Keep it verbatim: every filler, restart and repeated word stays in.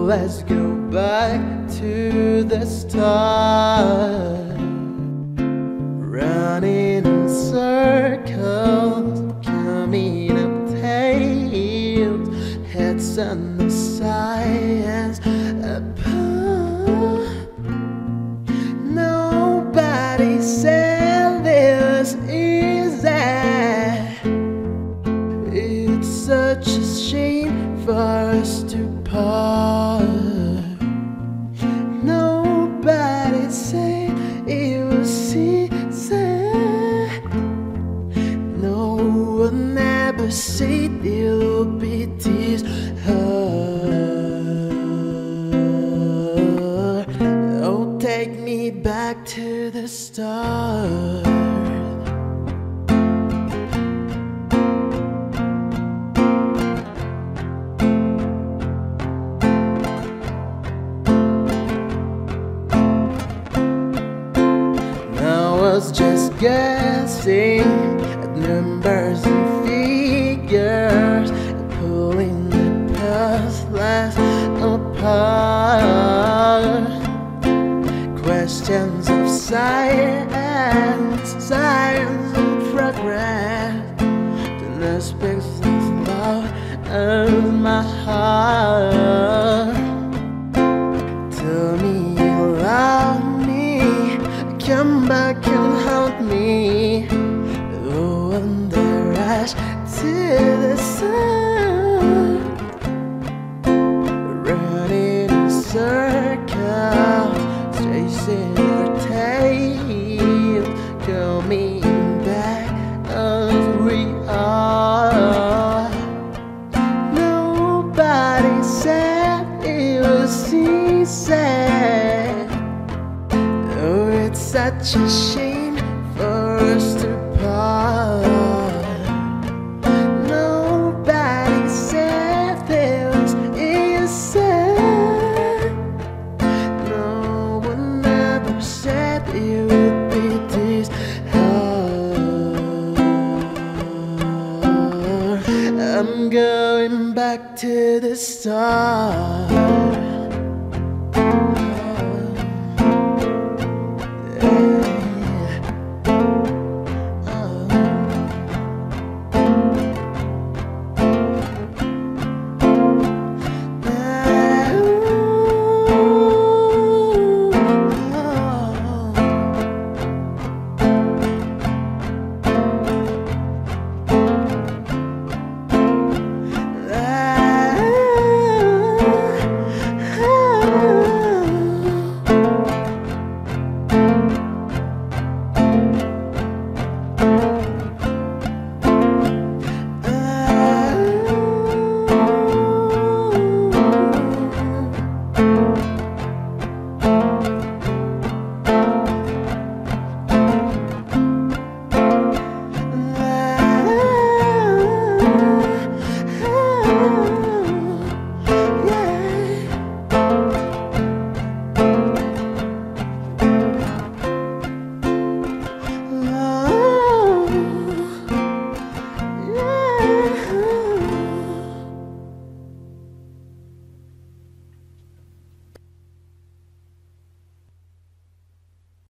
let's go back to the start. Running in circles, coming up tails, heads on the sides apart. Nobody said this is that. It's such a shame for us to part. Nobody said it was easy. No one ever said it would be this hard. Oh, take me back to the start. Was just guessing at numbers and figures, pulling the pathless apart. Questions of science, science and progress, the aspects of love and my heart. Tell me you love me, come back and hold me. Oh, and the rush to the sun, running in circles, chasing your tail, coming back as we are. Nobody said it was easy. Oh, it's such a shame for us to part. Nobody said this is sad. No one ever said it would be this hard. I'm going back to the start.